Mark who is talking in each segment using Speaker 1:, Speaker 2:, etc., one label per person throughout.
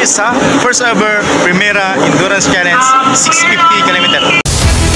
Speaker 1: is sa first ever Primera Endurance Challenge 650 km.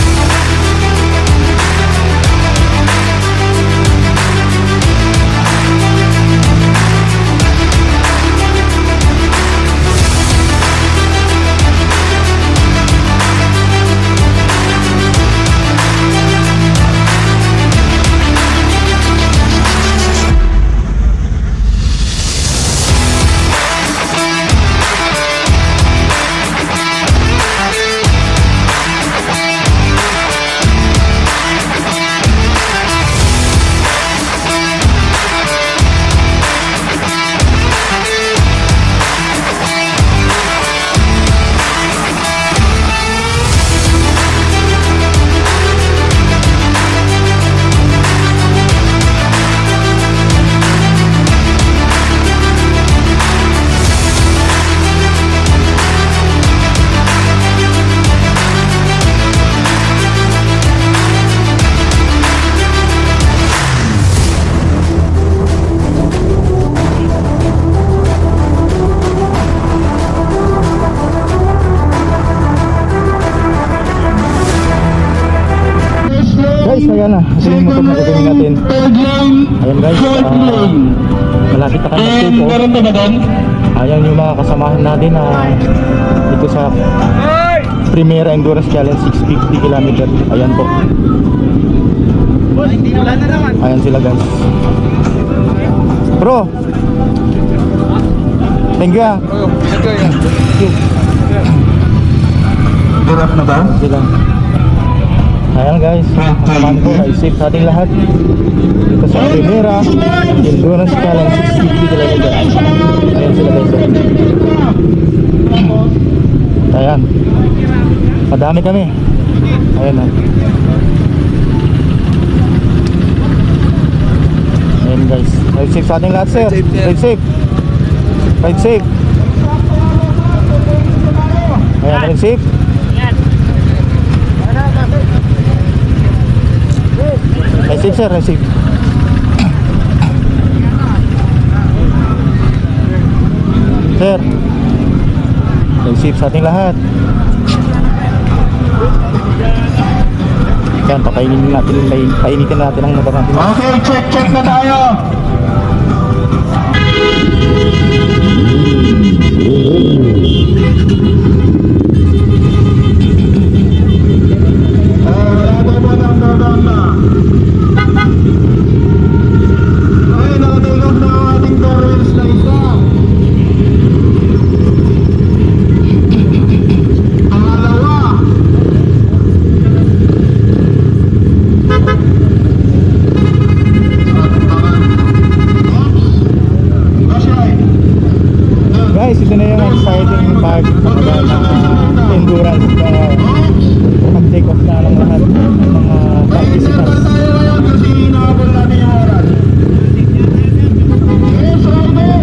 Speaker 2: Guys, ayan na. Ito yung motor na gagawin natin. Ayan guys, malapit na kayo mag-take. Ayan yung mga kasamahan natin dito sa Primera Endurance Challenge 650 km. Ayan po. Ayan sila guys. Bro, thank you.
Speaker 3: Dirap na ba?
Speaker 2: Sila. Ayan guys, kasamahan ko, naisip sa ating lahat dito sa Primera Endurance Challenge 650 km. Ayan sila guys. Ayan, madami kami. Ayan na. Ayan guys, ride safe sa ating lahat sir. Ride safe. Ride safe. Ayan, ride safe. Receive sir, receive. Sir, receive sa ating lahat. Yan, painitin natin ang motor natin.
Speaker 3: Okay, check na tayo.
Speaker 2: Guys, ito na yung exciting part ng endurance. Pag-take off na ng lahat ng mga participants.
Speaker 3: Kasi inaabol natin yung oras. Yes, rider!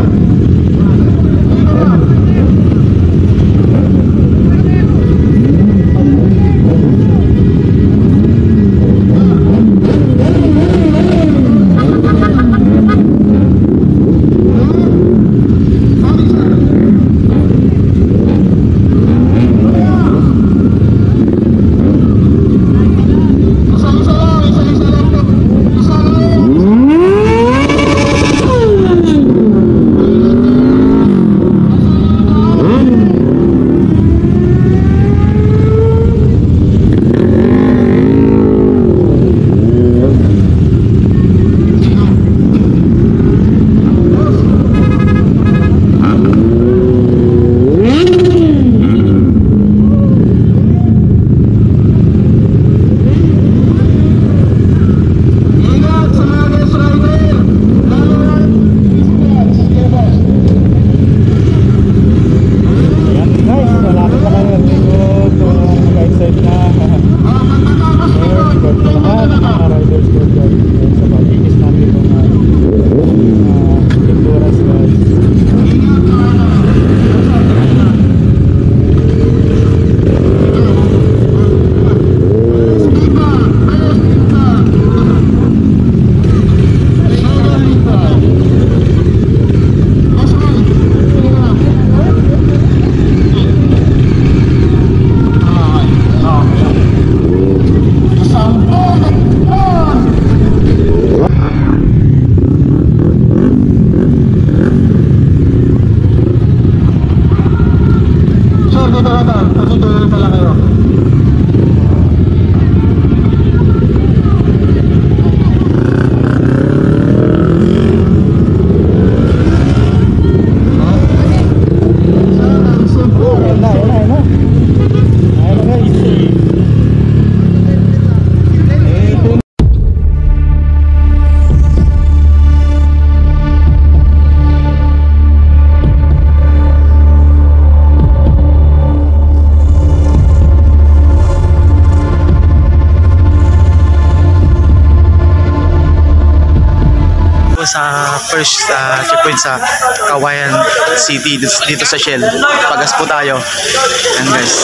Speaker 1: sa first checkpoint sa Kawayan City dito sa Shell. Pagas po tayo. Yan guys.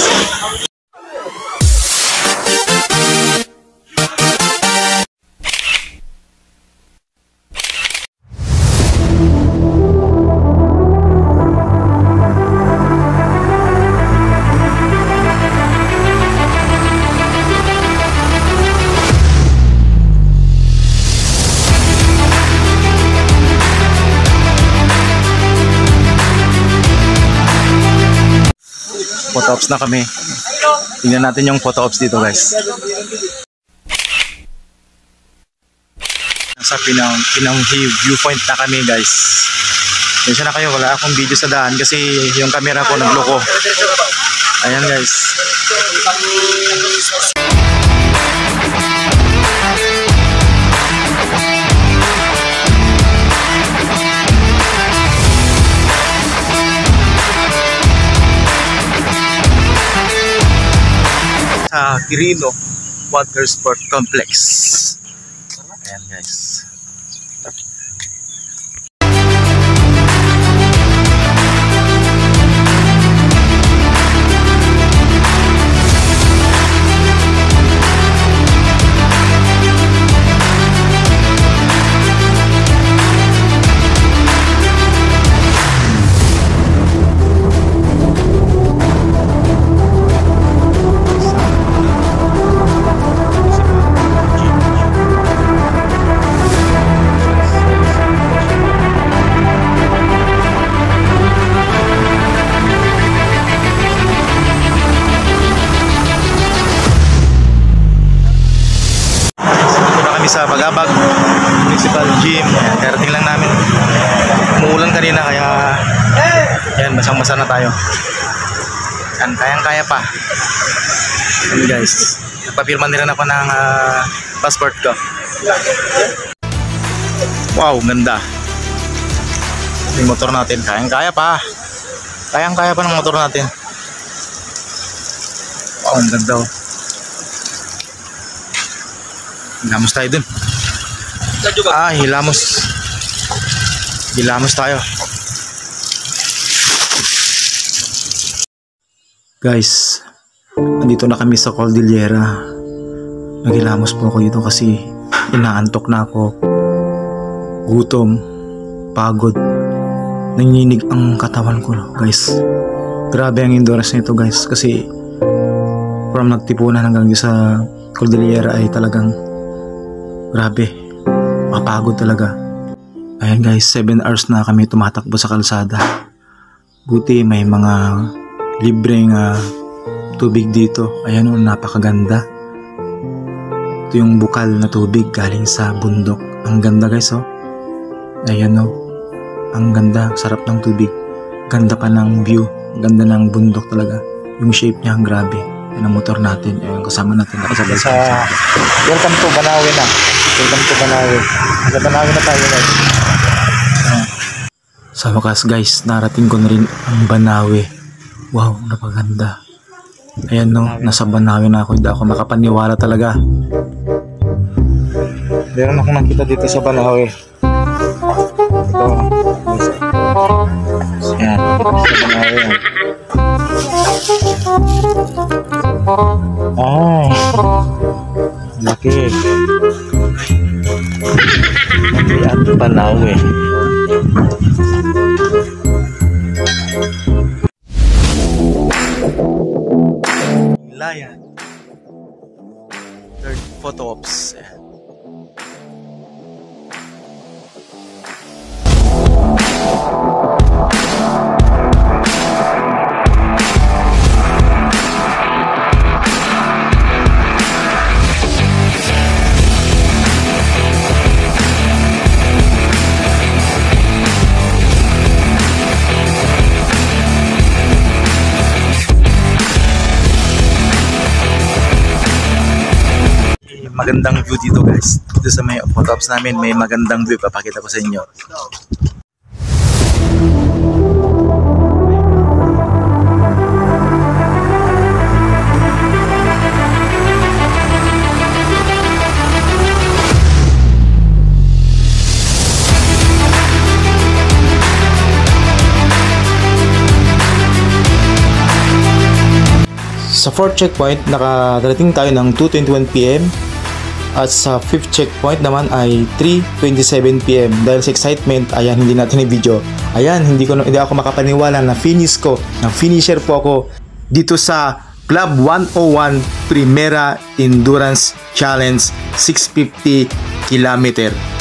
Speaker 1: Photo ops na kami. Tingnan natin yung photo ops dito guys. Nasa Pinang viewpoint na kami guys. Minsan na kayo, wala akong video sa daan kasi yung camera ko nagloko. Ayan guys. Sa Quirino Water Sport Complex. Ayan guys. Sa Bagabag Municipal Gym. Ayan, karating lang namin. Umuulan kanina kaya ayan, basang-basa na tayo. Ayan, kayang-kaya pa. Ayan guys, nagpapirma nila ako ng passport ko. Wow, ganda. Yung motor natin, kayang-kaya pa. Kayang-kaya pa ng motor natin. Wow, ang ganda oh. Hilamos tayo dun. Hilamos. Hilamos tayo. Guys, andito na kami sa Cordillera. Naghilamos po ako dito kasi inaantok na ako. Gutom, pagod. Nanginginig ang katawan ko, guys. Grabe ang endurance nito, guys, kasi from nagtipunan hanggang sa Cordillera ay talagang grabe, mapagod talaga. Ayan guys, 7 hours na kami tumatakbo sa kalsada. Buti may mga libreng tubig dito. Ayan o, napakaganda. Ito yung bukal na tubig galing sa bundok. Ang ganda guys o. Ayan o, ang ganda, sarap ng tubig. Ganda pa ng view, ganda ng bundok talaga. Yung shape niya, ang grabe. Yan ang motor natin, ayun, kasama natin nakasabay sa welcome to Banawe na. Welcome to Banawe. Sa Banawe na tayo guys. Sa wakas guys, narating ko na rin ang Banawe. Wow, napaganda. Ayan no, nasa Banawe na ako. Hindi ako makapaniwala talaga. Meron akong nakita dito sa Banawe. Ito. Ayan, sa Banawe yan. Laki. Laki at Banawe. Layan. Third photo ops. Magandang view dito guys. Dito sa may photo ops namin may magandang view. Papakita ko sa inyo. Sa 4th checkpoint, nakarating tayo ng 2:21 PM. At sa 5th checkpoint naman ay 3:27 PM. Dahil sa excitement, ayan, hindi natin i-video. Ayan, hindi ako makapaniwala na finisher po ako dito sa Club 101 Primera Endurance Challenge 650 km.